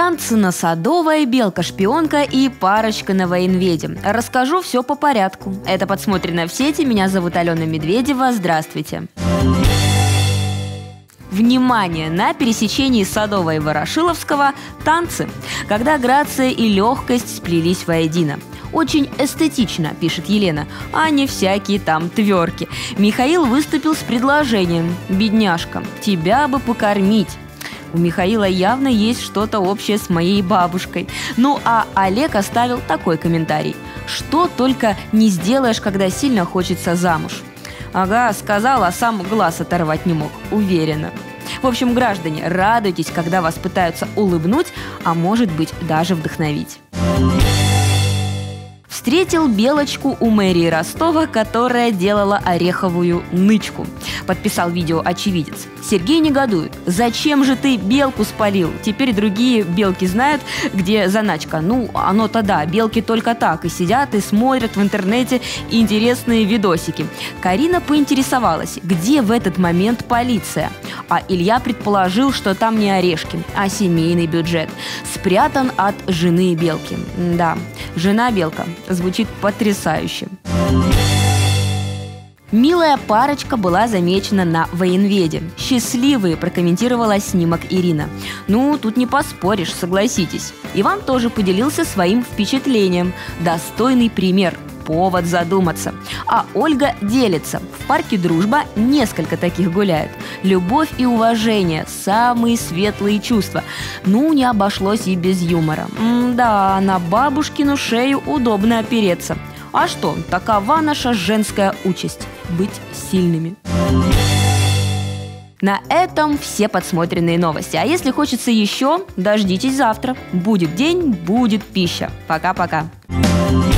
Танцы на Садовой, белка-шпионка и парочка на военведе. Расскажу все по порядку. Это подсмотрено в сети. Меня зовут Алена Медведева. Здравствуйте. Внимание! На пересечении Садовой и Ворошиловского танцы, когда грация и легкость сплелись воедино. Очень эстетично, пишет Елена, а не всякие там тверки. Михаил выступил с предложением: «Бедняжка, тебя бы покормить». У Михаила явно есть что-то общее с моей бабушкой. Ну а Олег оставил такой комментарий: «Что только не сделаешь, когда сильно хочется замуж». Ага, сказал, а сам глаз оторвать не мог, уверена. В общем, граждане, радуйтесь, когда вас пытаются улыбнуть, а может быть даже вдохновить. Встретил белочку у мэрии Ростова, которая делала ореховую нычку. Подписал видео очевидец. Сергей негодует. «Зачем же ты белку спалил? Теперь другие белки знают, где заначка». Ну, оно-то да, белки только так и сидят и смотрят в интернете интересные видосики. Карина поинтересовалась, где в этот момент полиция. А Илья предположил, что там не орешки, а семейный бюджет. Спрятан от жены белки. Да, жена-белка. Звучит потрясающе. Милая парочка была замечена на военведе. «Счастливые», прокомментировала снимок Ирина. Ну, тут не поспоришь, согласитесь. Иван тоже поделился своим впечатлением. Достойный пример. Повод задуматься. А Ольга делится. В парке «Дружба» несколько таких гуляет. Любовь и уважение – самые светлые чувства. Ну, не обошлось и без юмора. Да, на бабушкину шею удобно опереться. А что, такова наша женская участь – быть сильными. На этом все подсмотренные новости. А если хочется еще, дождитесь завтра. Будет день, будет пища. Пока-пока.